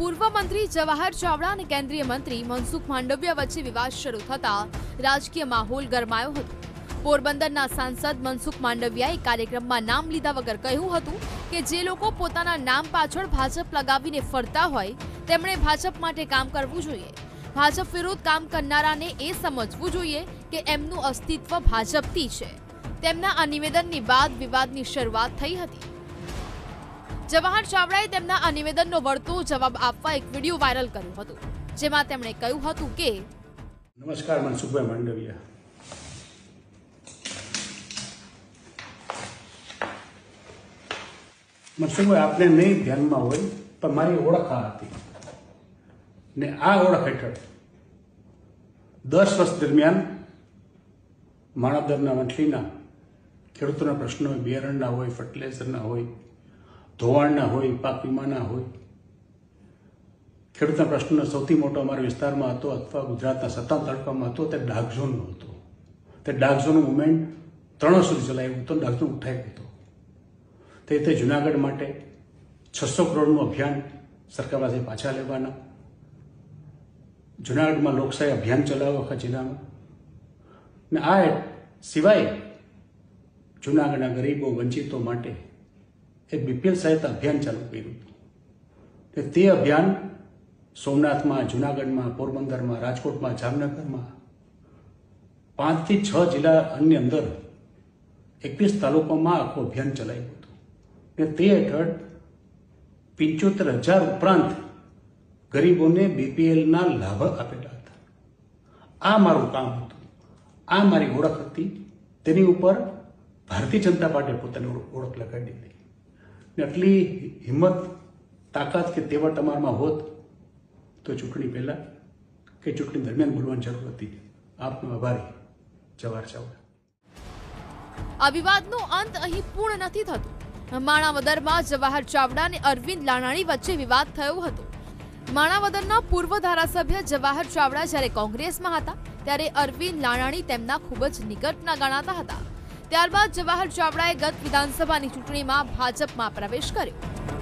પૂર્વ મંત્રી જવાહર ચાવડા અને કેન્દ્રીય મંત્રી મનસુખ માંડવિયા વચ્ચે વિવાદ શરૂ થતા રાજકીય માહોલ ગરમાયો હતો। પોરબંદરના સાંસદ મનસુખ માંડવિયાએ કાર્યક્રમમાં નામ લીધા વગર કહ્યું હતું કે જે લોકો પોતાના નામ પાછળ ભાજપ લગાવીને ફરતા હોય તેમણે ભાજપ માટે કામ કરવું જોઈએ। ભાજપ વિરુદ્ધ કામ કરનારાને એ સમજવું જોઈએ કે એમનું અસ્તિત્વ ભાજપથી છે। તેમના આ નિવેદનની બાદ વિવાદની શરૂઆત થઈ હતી। જવાહર ચાવડાએ તેમના આ નિવેદનનો વળતો જવાબ આપવા એક વિડિયો વાયરલ કર્યો હતો, જેમાં તેમણે કહ્યું હતું કે નમસ્કાર મનસુખભાઈ માંડવિયા, મનસુખભાઈ આપને નહીં ધ્યાનમાં હોય પણ મારી ઓળખ આ હતી ને આ ઓળખ હેઠળ 10 વર્ષ દરમિયાન માણાવદરના વંથલીના ખેડૂતોના પ્રશ્નો હોય, બિયારણના હોય, ફર્ટિલાઇઝરના હોય, ધોવાણના હોય, પાક વીમાના હોય, ખેડૂતના પ્રશ્નનો સૌથી મોટો અમારા વિસ્તારમાં હતો અથવા ગુજરાતના 57 તાલુકામાં હતો તે ડાર્ક ઝોનનો હતો। તે ડાર્ક ઝોનનું મુવમેન્ટ 3 વર્ષ સુધી ચલાવ્યું હતું, ડાર્ક ઝોન ઉઠાવ્યું હતું। તે રીતે જુનાગઢ માટે 600 કરોડનું અભિયાન સરકાર પાસે પાછા લેવાના, જુનાગઢમાં લોકશાહી અભિયાન ચલાવ્યું આખા જિલ્લામાં, ને આ સિવાય જુનાગઢના ગરીબો વંચિતો માટે એક બીપીએલ સહાયતા અભિયાન ચાલુ કર્યું હતું। તે અભિયાન સોમનાથમાં, જુનાગઢમાં, પોરબંદરમાં, રાજકોટમાં, જામનગરમાં 5 થી 6 જિલ્લાની અંદર 21 તાલુકામાં આખું અભિયાન ચલાવ્યું હતું ને તે હેઠળ 75,000 ઉપરાંત ગરીબોને બીપીએલના લાભ આપેલા હતા। આ મારું કામ હતું, આ મારી ઓળખ હતી। તેની ઉપર ભારતીય જનતા પાર્ટીએ પોતાની ઓળખ લગાડી દીધી ને આટલી હિંમત, તાકાત કે તેવડ તમારામાં હોત તો ચૂંટણી પહેલા કે ચૂંટણી દરમિયાન બોલવાની જરૂર હતી। આપનો આભારી, જવાહર ચાવડા। આ વિવાદનો અંત અહીં પૂર્ણ નથી થતો। માણાવદરમાં જવાહર ચાવડા અને અરવિંદ લાનાણી વચ્ચે વિવાદ થયો હતો। માણાવદરના પૂર્વ ધારાસભ્ય જવાહર ચાવડા જ્યારે કોંગ્રેસમાં હતા ત્યારે અરવિંદ લાનાણી તેમના ખૂબ જ નિકટના ગણાતા હતા। ત્યારબાદ જવાહર ચાવડાએ ગત વિધાનસભાની ચૂંટણીમાં ભાજપમાં પ્રવેશ કર્યો।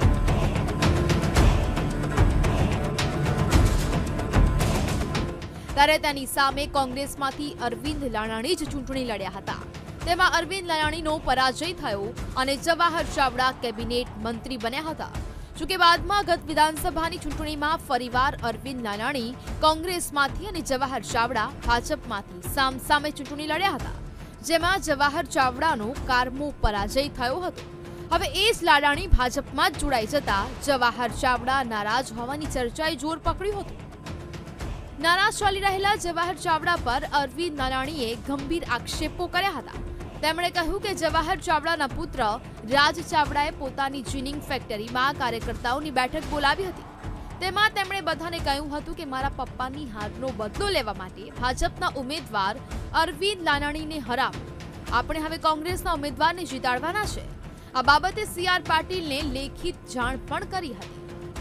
ત્યારે તેની સામે કોંગ્રેસમાંથી અરવિંદ લાનાણી જ ચૂંટણી લડ્યા હતા। તેમાં અરવિંદ લાનાણીનો પરાજય થયો અને જવાહર ચાવડા કેબિનેટ મંત્રી બન્યા હતા। જોકે બાદમાં ગત વિધાનસભાની ચૂંટણીમાં ફરીવાર અરવિંદ લાનાણી કોંગ્રેસમાંથી અને જવાહર ચાવડા ભાજપમાંથી સામસામે ચૂંટણી લડ્યા હતા, જેમાં જવાહર ચાવડાનો કારમો પરાજય થયો હતો। હવે એ જ લાડાણી ભાજપમાં જ જોડાઈ જતા જવાહર ચાવડા નારાજ હોવાની ચર્ચાએ જોર પકડ્યું હતું। નારાજ ચાલી રહેલા જવાહર ચાવડા પર અરવિંદ લાનાણીએ ગંભીર આક્ષેપો કર્યા હતા। તેમણે કહ્યું કે જવાહર ચાવડાના પુત્ર રાજ ચાવડાએ પોતાની જીનિંગ ફેક્ટરીમાં કાર્યકર્તાઓની બેઠક બોલાવી હતી। તેમાં તેમણે બધાને કહ્યું હતું કે મારા પપ્પાની હારનો બદલો લેવા માટે ભાજપના ઉમેદવાર અરવિંદ લાનાણીને હરાવો। આપણે હવે કોંગ્રેસના ઉમેદવારને જીતાડવાના છે। આ બાબતે CR પાટીલને લેખિત જાણ પણ કરી હતી।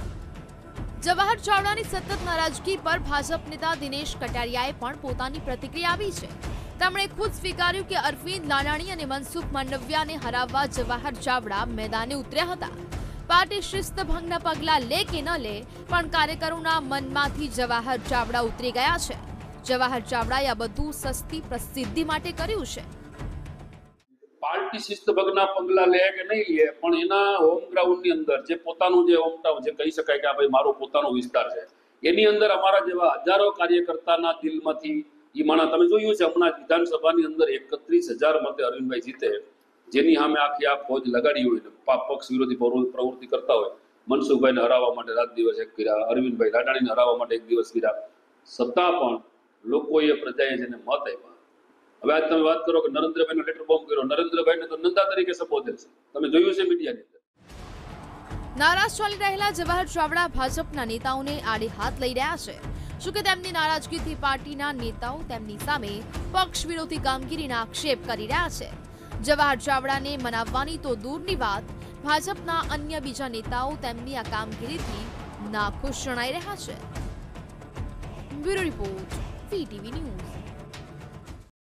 જવાહર ચાવડાની સતત નારાજગી પર ભાજપ નેતા દિનેશ કટારિયાએ પણ પોતાની પ્રતિક્રિયા આપી છે। તેમણે ખુદ સ્વીકાર્યું કે અરવિંદ લાનાણી અને મનસુખ માંડવિયાને હરાવવા જવાહર ચાવડા મેદાને ઉતર્યા હતા। પાર્ટી શિસ્તભંગના પગલા લે કે ન લે પણ કાર્યકરોના મનમાંથી જવાહર ચાવડા ઉતરી ગયા છે। જવાહર ચાવડાએ આ બધું સસ્તી પ્રસિદ્ધિ માટે કર્યું છે। પાર્ટી શિસ્તભંગના પગલા લે કે નહીં લે પણ એના હોમ ગ્રાઉન્ડની અંદર જે પોતાનું જે હોમ ટાઉન જે કહી શકાય કે આ ભાઈ મારો પોતાનો વિસ્તાર છે, એની અંદર અમારા જેવા હજારો કાર્યકર્તાના દિલમાંથી એ માણસ તમે જોયું છે હમણાં વિધાનસભાની અંદર 31,000 મતે અરવિંદભાઈ જીતે, જેની સામે આખી આ ફોજ લગાડી હોય, પક્ષ વિરોધી પ્રવૃત્તિ કરતા હોય, મનસુખભાઈને હરાવવા માટે રાત દિવસ એક કર્યા, અરવિંદભાઈ લાડાણીને હરાવવા માટે એક દિવસ કર્યા, છતાં પણ લોકોએ પ્રજાએ જેને મત આપ્યા। હવે આજ તમે વાત કરો કે નરેન્દ્રભાઈનો લેટર બોમ્બ કર્યો, નરેન્દ્રભાઈને તો નંદા તરીકે સંબોધે છે, તમે જોયું છે મીડિયાની અંદર। નારાજ ચાલી રહેલા જવાહર ચાવડા ભાજપના નેતાઓને આડે હાથ લઈ રહ્યા છે। શું કે તેમની નારાજગીથી પાર્ટીના નેતાઓ તેમની સામે પક્ષ વિરોધી કામગીરીના આક્ષેપ કરી રહ્યા છે। જવાહર ચાવડાને મનાવવાની તો દૂરની વાત, ભાજપના અન્ય બીજા નેતાઓ તેમની આ કામગીરીથી નાખુશ જણાઈ રહ્યા છે। Bureau report, VTV news.